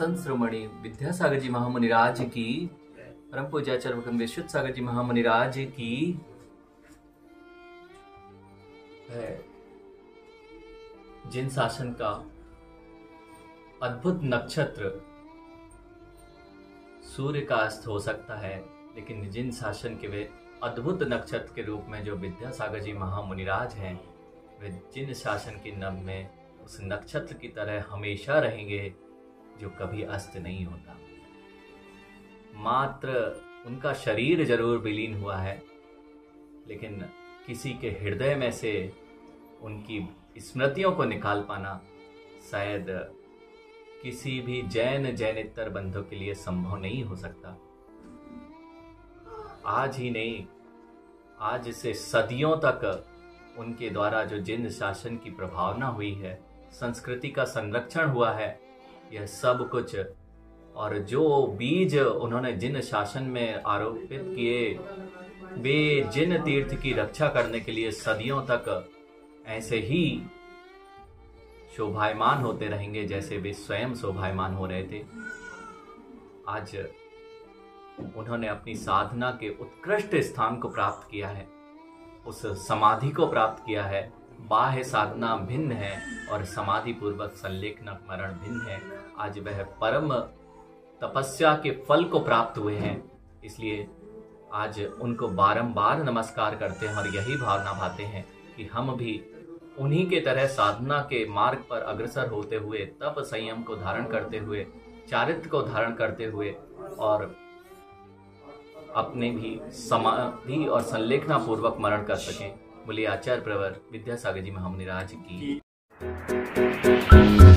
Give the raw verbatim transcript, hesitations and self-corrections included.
संत श्रोमणि विद्यासागर जी महामुनिराज की, परम पूज्य आचार्य भगवान विश्वत सागर जी महामुनिराज की है। जिन शासन का अद्भुत नक्षत्र सूर्य का अस्त हो सकता है, लेकिन जिन शासन के वे अद्भुत नक्षत्र के रूप में जो विद्यासागर जी महामुनिराज हैं, वे जिन शासन की नभ में उस नक्षत्र की तरह हमेशा रहेंगे जो कभी अस्त नहीं होता। मात्र उनका शरीर जरूर विलीन हुआ है, लेकिन किसी के हृदय में से उनकी स्मृतियों को निकाल पाना शायद किसी भी जैन जैनेतर बंधु के लिए संभव नहीं हो सकता। आज ही नहीं, आज से सदियों तक उनके द्वारा जो जिन शासन की प्रभावना हुई है, संस्कृति का संरक्षण हुआ है, यह सब कुछ और जो बीज उन्होंने जिन शासन में आरोपित किए, वे जिन तीर्थ की रक्षा करने के लिए सदियों तक ऐसे ही शोभायमान होते रहेंगे जैसे वे स्वयं शोभायमान हो रहे थे। आज उन्होंने अपनी साधना के उत्कृष्ट स्थान को प्राप्त किया है, उस समाधि को प्राप्त किया है। बाह्य साधना भिन्न है और समाधि पूर्वक संलेखन मरण भिन्न है। आज वह परम तपस्या के फल को प्राप्त हुए हैं, इसलिए आज उनको बारंबार नमस्कार करते हैं और यही भावना भाते हैं कि हम भी उन्हीं के तरह साधना के मार्ग पर अग्रसर होते हुए, तप संयम को धारण करते हुए, चारित्र को धारण करते हुए और अपने भी समाधि और संलेखना पूर्वक मरण कर सकें। बोलिए आचार्य प्रवर विद्यासागर जी महामुनिराज की।